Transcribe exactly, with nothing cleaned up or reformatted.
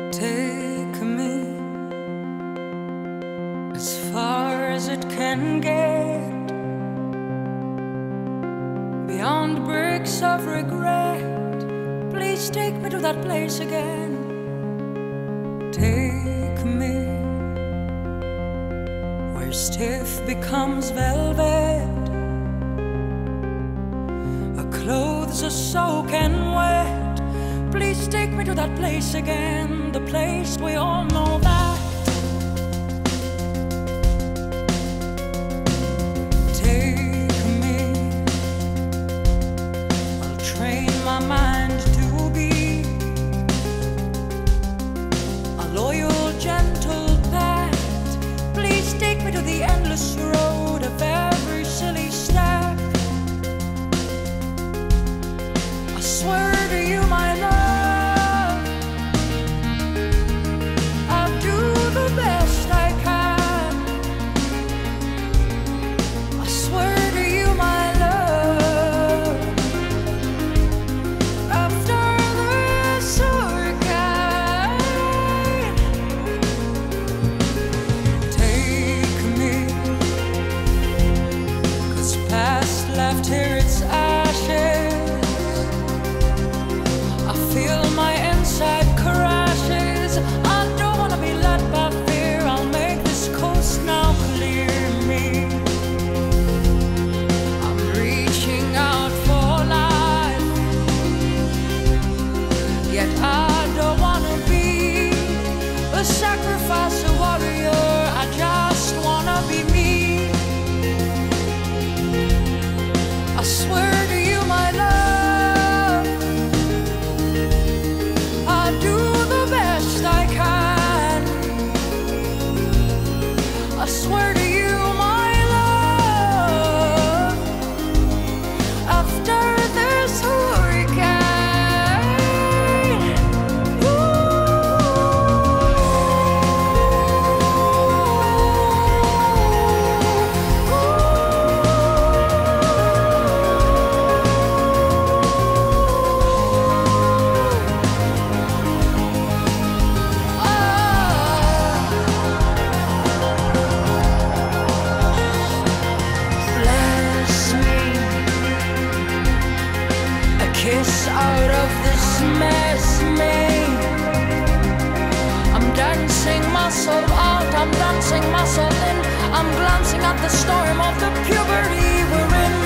Take me as far as it can get, beyond the bricks of regret. Please take me to that place again. Take me where stiff becomes velvet, our clothes are soaking wet. Please take me to that place again, the place we all know that. Take me, I'll train my mind to be a loyal, gentle pet. Please take me to the endless road of every silly step. I swear to you, my love, left here its ashes. I feel my inside crashes. I don't wanna be led by fear. I'll make this coast now clear me. I'm reaching out for life, yet I don't wanna be a sacrifice, a warrior. I just wanna be me. I swear to you, my love, I'll do the best I can. I swear to you, my love, after this hurricane, kiss out of this mess, me. I'm dancing myself out, I'm dancing myself in. I'm glancing at the storm of the puberty we're in.